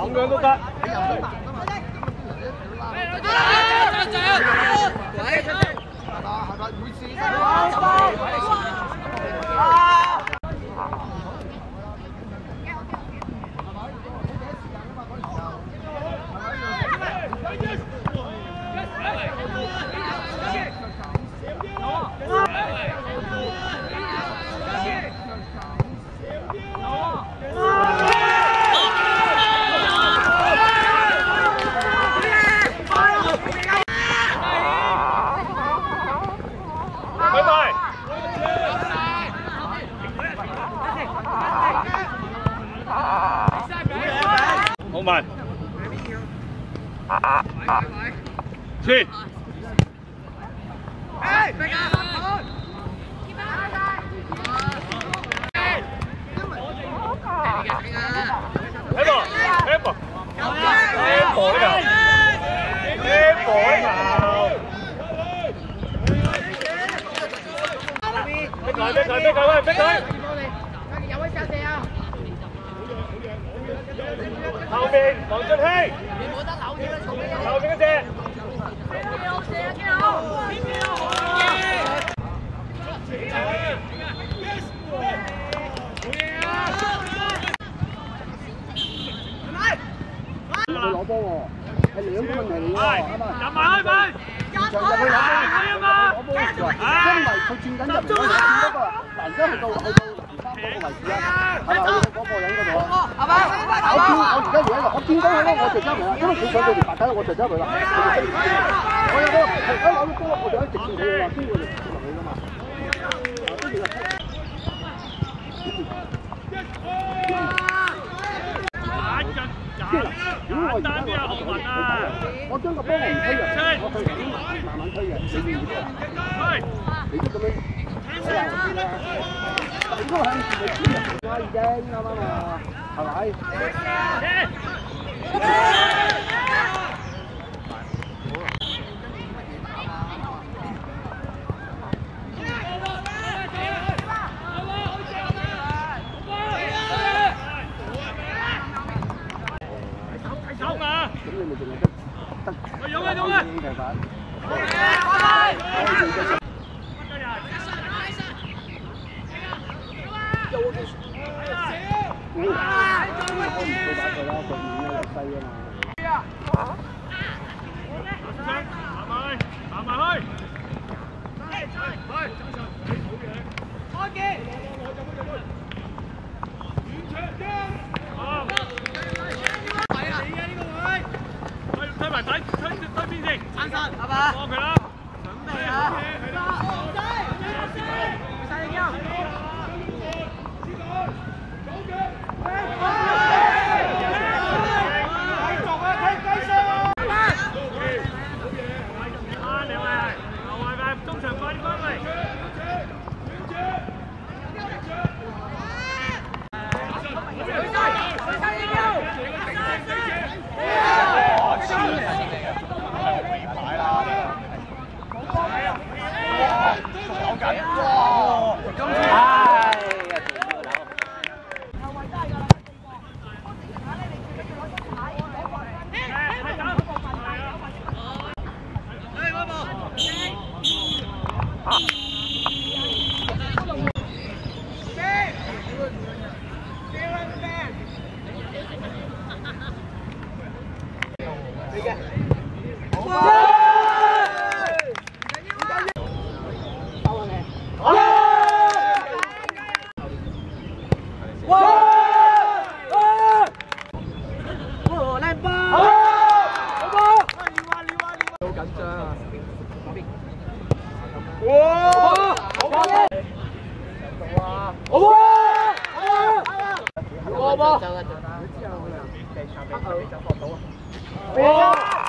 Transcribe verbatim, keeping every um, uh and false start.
咁樣都得。好慢，切。哎，俾啊！睇過，睇過，睇過呢球，睇過呢球。逼佢，逼佢，逼佢，喂，逼佢！有位小姐啊！ 後面黃俊熙，你冇得扭住啦，後面後面嗰隻，幾好射啊，幾好，邊邊好啊！佢攞波喎，係兩個問題嚟㗎，入埋去咪，入埋去啊嘛，因為佢轉緊入嚟，只不過嗱而家去到去到。 嗰個位置啊，係咪嗰個人嗰度啊？係咪？我見我而家而家我見到佢咯，我就揸嚟啦，因為佢上到條白底，我就揸嚟啦。我有個係我有個波，我就一直見佢話邊個就落去㗎嘛。跟住就簡單啲啊，學文啊！我將個波我唔推嘅，我向前慢慢推嘅，你要唔要？你都咁樣。 你都向前嚟輸入啦，已經啱啱啊，係咪？走嘛！咁你咪淨係得得。用啊用啊！有我嘅。我唔會打佢啦，佢面咧又細啊嘛。行埋，行埋去。去去，開機。遠場嘅。好。係啊，你嘅呢個位。推推埋底，推推邊先？撐實，係嘛？幫佢啦。準備啊！王仔，王仔，唔使你驚。 哇！